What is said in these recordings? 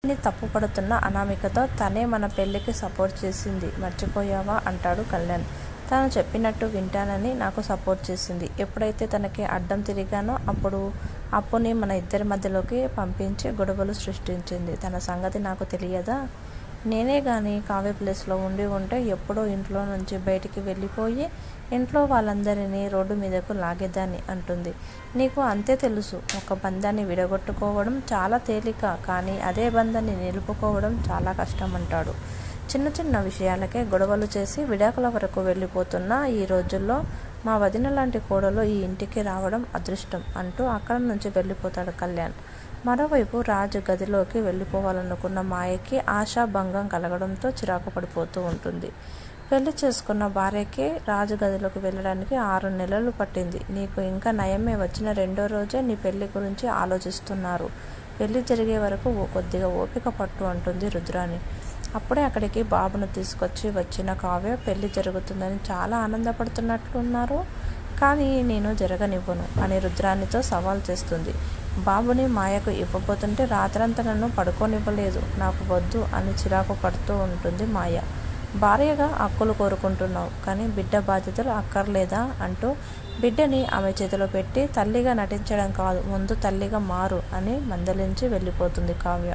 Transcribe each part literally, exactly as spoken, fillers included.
అన్నిటినీ తప్పుపడుతున్న అనామికతో తనే మన పెళ్లికి సపోర్ట్ చేసింది మర్చిపోయావా అంటాడు కళ్యాణ్. తను చెప్పినట్టు వింటానని నాకు సపోర్ట్ చేసింది. ఎప్పుడైతే తనకి అడ్డం తిరిగానో అప్పుడు అప్పుని మన ఇద్దరి మధ్యలోకి పంపించి గొడవలు సృష్టించింది. తన సంగతి నాకు తెలియదా? నేనే గాని కావ్య ప్లేస్లో ఉండి ఉంటే ఎప్పుడో ఇంట్లో నుంచి బయటికి వెళ్ళిపోయి ఇంట్లో వాళ్ళందరినీ రోడ్డు మీదకు లాగేదాన్ని అంటుంది. నీకు అంతే తెలుసు. ఒక బంధాన్ని విడగొట్టుకోవడం చాలా తేలిక, కానీ అదే బంధాన్ని నిలుపుకోవడం చాలా కష్టం అంటాడు. చిన్న చిన్న విషయాలకే గొడవలు చేసి విడాకుల వరకు వెళ్ళిపోతున్న ఈ రోజుల్లో మా వదిన లాంటి కోడలు ఈ ఇంటికి రావడం అదృష్టం అంటూ అక్కడి నుంచి వెళ్ళిపోతాడు కళ్యాణ్. మరోవైపు రాజు గదిలోకి వెళ్ళిపోవాలనుకున్న మాయకి ఆశాభంగం కలగడంతో చిరాకు పడిపోతూ ఉంటుంది. పెళ్లి చేసుకున్న భార్యకి రాజు గదిలోకి వెళ్ళడానికి ఆరు నెలలు పట్టింది. నీకు ఇంకా నయమే, వచ్చిన రెండో రోజే నీ పెళ్లి గురించి ఆలోచిస్తున్నారు. పెళ్లి జరిగే వరకు ఓ కొద్దిగా ఓపిక పట్టు అంటుంది రుద్రాని. అప్పుడే అక్కడికి బాబును తీసుకొచ్చి వచ్చిన కావ్య పెళ్లి జరుగుతుందని చాలా ఆనందపడుతున్నట్లున్నారు. కానీ నేను జరగనివ్వను అని రుద్రానితో సవాల్ చేస్తుంది. బాబుని మాయకు ఇవ్వబోతుంటే రాత్రంతా నన్ను పడుకోనివ్వలేదు. నాకు వద్దు అని చిరాకు పడుతూ ఉంటుంది మాయ. భార్యగా హక్కులు కోరుకుంటున్నావు, కానీ బిడ్డ బాధ్యతలు అక్కర్లేదా అంటూ బిడ్డని ఆమె చేతిలో పెట్టి తల్లిగా నటించడం కాదు, ముందు తల్లిగా మారు అని మందలించి వెళ్ళిపోతుంది కావ్య.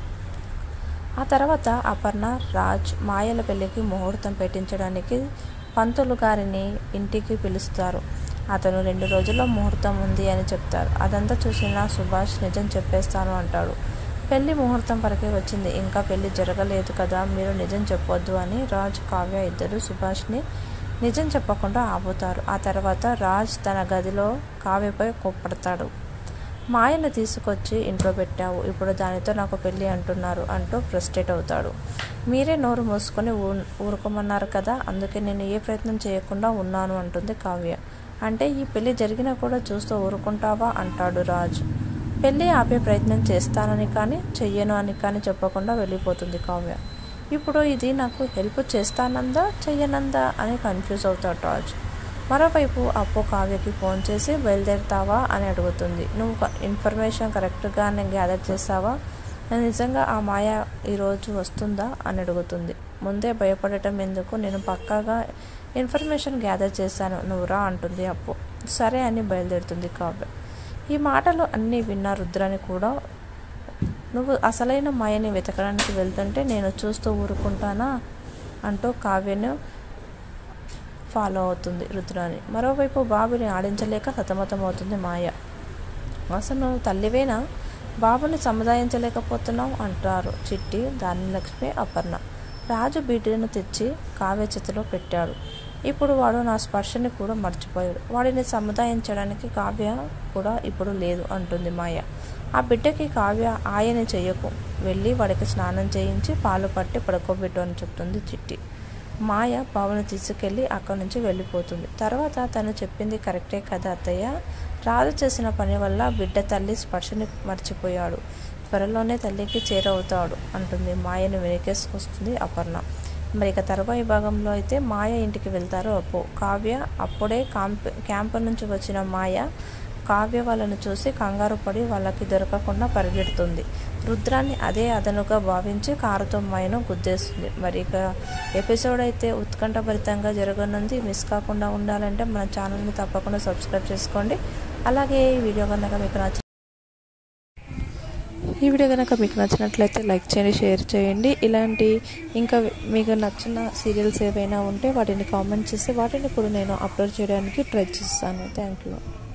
ఆ తర్వాత అపర్ణ, రాజ్ మాయల పెళ్లికి ముహూర్తం పెట్టించడానికి పంతులు గారిని ఇంటికి పిలుస్తారు. అతను రెండు రోజుల్లో ముహూర్తం ఉంది అని చెప్తారు. అదంతా చూసిన సుభాష్ నిజం చెప్పేస్తాను అంటాడు. పెళ్లి ముహూర్తం వరకే వచ్చింది, ఇంకా పెళ్లి జరగలేదు కదా, మీరు నిజం చెప్పొద్దు అని రాజ్, కావ్య ఇద్దరు సుభాష్ని నిజం చెప్పకుండా ఆపుతారు. ఆ తర్వాత రాజ్ తన గదిలో కావ్యపై కోప్పడతాడు. మాయను తీసుకొచ్చి ఇంట్లో పెట్టావు, ఇప్పుడు దానితో నాకు పెళ్ళి అంటున్నారు అంటూ ఫ్రస్ట్రేట్ అవుతాడు. మీరే నోరు మూసుకొని ఊ ఊరుకోమన్నారు కదా, అందుకే నేను ఏ ప్రయత్నం చేయకుండా ఉన్నాను అంటుంది కావ్య. అంటే ఈ పెళ్లి జరిగినా కూడా చూస్తూ ఊరుకుంటావా అంటాడు రాజ్. పెళ్ళి ఆపే ప్రయత్నం చేస్తానని కానీ చెయ్యను అని కానీ చెప్పకుండా వెళ్ళిపోతుంది కావ్య. ఇప్పుడు ఇది నాకు హెల్ప్ చేస్తానందా చెయ్యనందా అని కన్ఫ్యూజ్ అవుతాడు రాజ్. మరోవైపు అప్పు కావ్యకి ఫోన్ చేసి బయలుదేరుతావా అని అడుగుతుంది. నువ్వు ఇన్ఫర్మేషన్ కరెక్ట్గానే గ్యాదర్ చేసావా? నేను నిజంగా ఆ మాయ ఈరోజు వస్తుందా అని అడుగుతుంది. ముందే భయపడటం ఎందుకు, నేను పక్కాగా ఇన్ఫర్మేషన్ గ్యాదర్ చేశాను, నువ్వు రా అంటుంది అప్పు. సరే అని బయలుదేరుతుంది కావ్య. ఈ మాటలు అన్నీ విన్న రుద్రాని కూడా, నువ్వు అసలైన మాయని వెతకడానికి వెళ్తుంటే నేను చూస్తూ ఊరుకుంటానా అంటూ కావ్యను ఫాలో అవుతుంది రుద్రాని. మరోవైపు బాబుని ఆడించలేక సతమతమవుతుంది మాయ. అసలు నువ్వు తల్లివేనా, బాబుని సముదాయించలేకపోతున్నావు అంటారు చిట్టి, ధాన్యలక్ష్మి, అపర్ణ. రాజు బిడ్డను తెచ్చి కావ్య చేతిలో పెట్టాడు. ఇప్పుడు వాడు నా స్పర్శని కూడా మర్చిపోయాడు. వాడిని సముదాయించడానికి కావ్య కూడా ఇప్పుడు లేదు అంటుంది మాయ. ఆ బిడ్డకి కావ్య ఆయని చెయ్యకు, వెళ్ళి వాడికి స్నానం చేయించి పాలు పట్టి పడుకోబెట్టు అని చెప్తుంది చిట్టి. మాయ బాబును తీసుకెళ్ళి అక్కడి నుంచి వెళ్ళిపోతుంది. తర్వాత తను చెప్పింది కరెక్టే కదా అత్తయ్య, రాజు చేసిన పని వల్ల బిడ్డ తల్లి స్పర్శని మర్చిపోయాడు, త్వరలోనే తల్లికి చేరవుతాడు అంటుంది. మాయను వెనకేసుకొస్తుంది అపర్ణ. మరి ఇక తర్వాయి భాగంలో అయితే మాయ ఇంటికి వెళ్తారు అప్పు. కావ్య అప్పుడే క్యాంప్ క్యాంపు నుంచి వచ్చిన మాయ కావ్య వాళ్ళను చూసి కంగారు పడి వాళ్ళకి దొరకకుండా పరిగెడుతుంది. రుద్రాన్ని అదే అదనుగా భావించి కారుతో మాయను గుద్దేస్తుంది. మరి ఇక ఎపిసోడ్ అయితే ఉత్కంఠభరితంగా జరగనుంది. మిస్ కాకుండా ఉండాలంటే మన ఛానల్ని తప్పకుండా సబ్స్క్రైబ్ చేసుకోండి. అలాగే ఈ వీడియో కనుక మీకు నచ్చ ఈ వీడియో కనుక మీకు నచ్చినట్లయితే లైక్ చేయండి, షేర్ చేయండి. ఇలాంటి ఇంకా మీకు నచ్చిన సీరియల్స్ ఏవైనా ఉంటే వాటిని కామెంట్ చేసి వాటిని కూడా నేను అప్లోడ్ చేయడానికి ట్రై చేస్తాను. Thank you.